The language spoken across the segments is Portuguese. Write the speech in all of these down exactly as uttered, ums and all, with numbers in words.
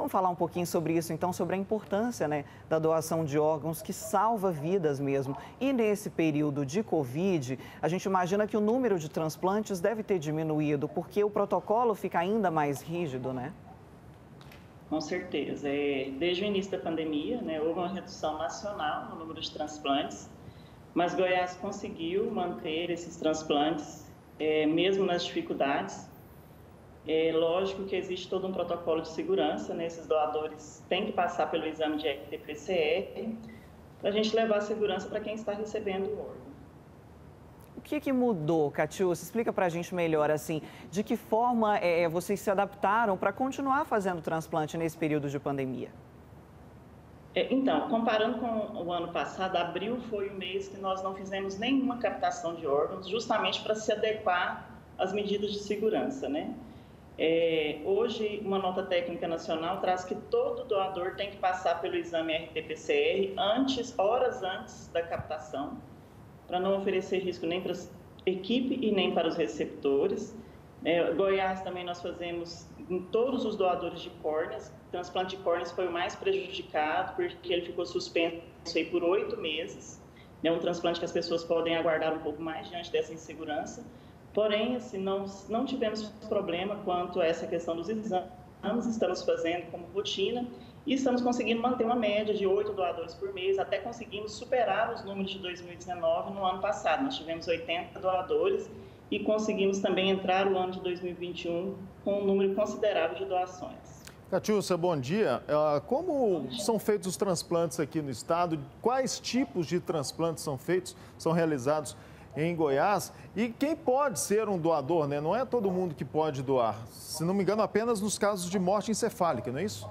Vamos falar um pouquinho sobre isso, então, sobre a importância, né, da doação de órgãos, que salva vidas mesmo. E nesse período de Covid, a gente imagina que o número de transplantes deve ter diminuído, porque o protocolo fica ainda mais rígido, né? Com certeza. É, desde o início da pandemia, né, houve uma redução nacional no número de transplantes, mas Goiás conseguiu manter esses transplantes, é, mesmo nas dificuldades. É lógico que existe todo um protocolo de segurança, né? Esses doadores têm que passar pelo exame de R T P C R para a gente levar a segurança para quem está recebendo o órgão. O que, que mudou, Catiúcia? Explica para a gente melhor, assim, de que forma é, vocês se adaptaram para continuar fazendo transplante nesse período de pandemia? É, então, comparando com o ano passado, abril foi o mês que nós não fizemos nenhuma captação de órgãos, justamente para se adequar às medidas de segurança, né? É, hoje, uma nota técnica nacional traz que todo doador tem que passar pelo exame R T P C R antes, horas antes da captação, para não oferecer risco nem para a equipe e nem para os receptores. É, Goiás também nós fazemos em todos os doadores de córneas. O transplante de córneas foi o mais prejudicado, porque ele ficou suspenso aí por oito meses. É um transplante que as pessoas podem aguardar um pouco mais diante dessa insegurança. Porém, assim, não, não tivemos problema quanto a essa questão dos exames, estamos fazendo como rotina e estamos conseguindo manter uma média de oito doadores por mês, até conseguimos superar os números de dois mil e dezenove no ano passado. Nós tivemos oitenta doadores e conseguimos também entrar o ano de dois mil e vinte e um com um número considerável de doações. Catiúcia, bom dia. Como são feitos os transplantes aqui no estado? Quais tipos de transplantes são feitos, são realizados em Goiás? E quem pode ser um doador, né? Não é todo mundo que pode doar. Se não me engano, apenas nos casos de morte encefálica, não é isso?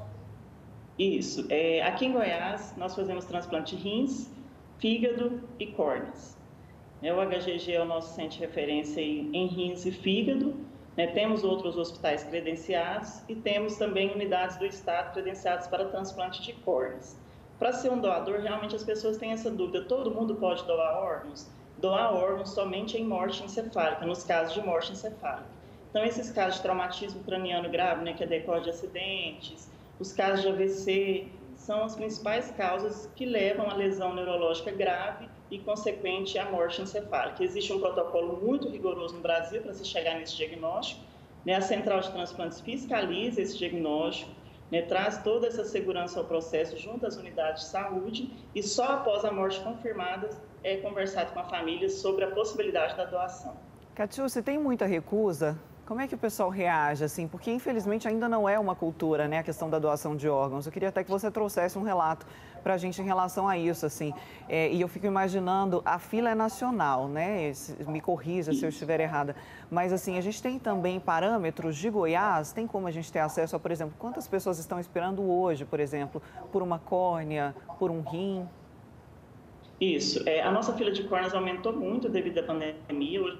Isso. É, aqui em Goiás, nós fazemos transplante de rins, fígado e córneas. É, o H G G é o nosso centro de referência em rins e fígado. Né? Temos outros hospitais credenciados e temos também unidades do Estado credenciadas para transplante de córneas. Para ser um doador, realmente as pessoas têm essa dúvida. Todo mundo pode doar órgãos? Doar órgãos somente em morte encefálica, nos casos de morte encefálica. Então, esses casos de traumatismo craniano grave, né, que é decorre de acidentes, os casos de A V C, são as principais causas que levam à lesão neurológica grave e consequente à morte encefálica. Existe um protocolo muito rigoroso no Brasil para se chegar nesse diagnóstico. Né? A Central de Transplantes fiscaliza esse diagnóstico, né? Traz toda essa segurança ao processo junto às unidades de saúde e só após a morte confirmada é conversado com a família sobre a possibilidade da doação. Catiúcia, tem muita recusa? Como é que o pessoal reage, assim? Porque, infelizmente, ainda não é uma cultura, né, a questão da doação de órgãos. Eu queria até que você trouxesse um relato para a gente em relação a isso, assim. É, e eu fico imaginando, a fila é nacional, né? Me corrija se eu estiver errada. Mas, assim, a gente tem também parâmetros de Goiás? Tem como a gente ter acesso a, por exemplo, quantas pessoas estão esperando hoje, por exemplo, por uma córnea, por um rim? Isso. É, a nossa fila de córneas aumentou muito devido à pandemia. Hoje,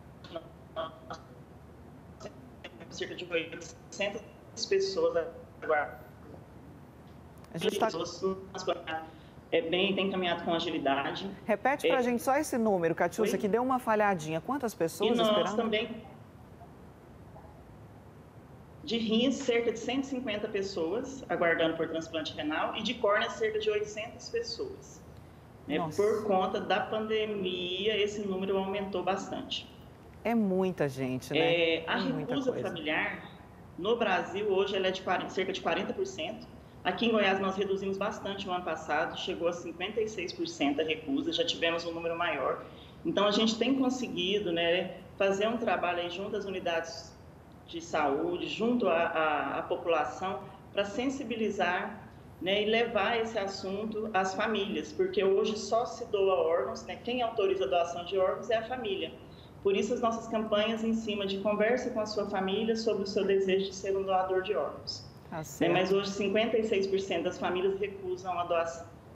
cerca de oitocentas pessoas aguardam. A gente tá... É bem, tem caminhado com agilidade. Repete para a é... gente só esse número, Catiúcia, Oi? que deu uma falhadinha. Quantas pessoas e nós esperando? também, de rins, cerca de cento e cinquenta pessoas aguardando por transplante renal e de córnea, cerca de oitocentas pessoas. É, por conta da pandemia, esse número aumentou bastante. É muita gente, né? É, a recusa familiar, no Brasil, hoje, ela é de quarenta, cerca de quarenta por cento. Aqui em Goiás, nós reduzimos bastante no ano passado, chegou a cinquenta e seis por cento a recusa, já tivemos um número maior. Então, a gente tem conseguido, né, fazer um trabalho aí junto às unidades de saúde, junto à, à, à população, para sensibilizar, né, e levar esse assunto às famílias, porque hoje só se doa órgãos, né, quem autoriza a doação de órgãos é a família. Por isso, as nossas campanhas em cima de conversa com a sua família sobre o seu desejo de ser um doador de órgãos. Ah, né, mas hoje, cinquenta e seis por cento das famílias recusam a doação.